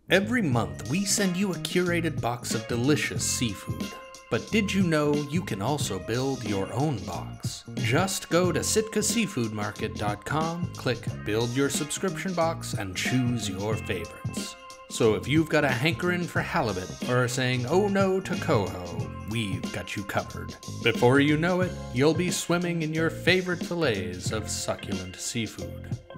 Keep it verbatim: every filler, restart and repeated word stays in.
Every month, we send you a curated box of delicious seafood. But did you know you can also build your own box? Just go to sitka seafood market dot com, click Build Your Subscription Box, and choose your favorites. So if you've got a hankering for halibut or are saying oh no to coho, we've got you covered. Before you know it, you'll be swimming in your favorite fillets of succulent seafood.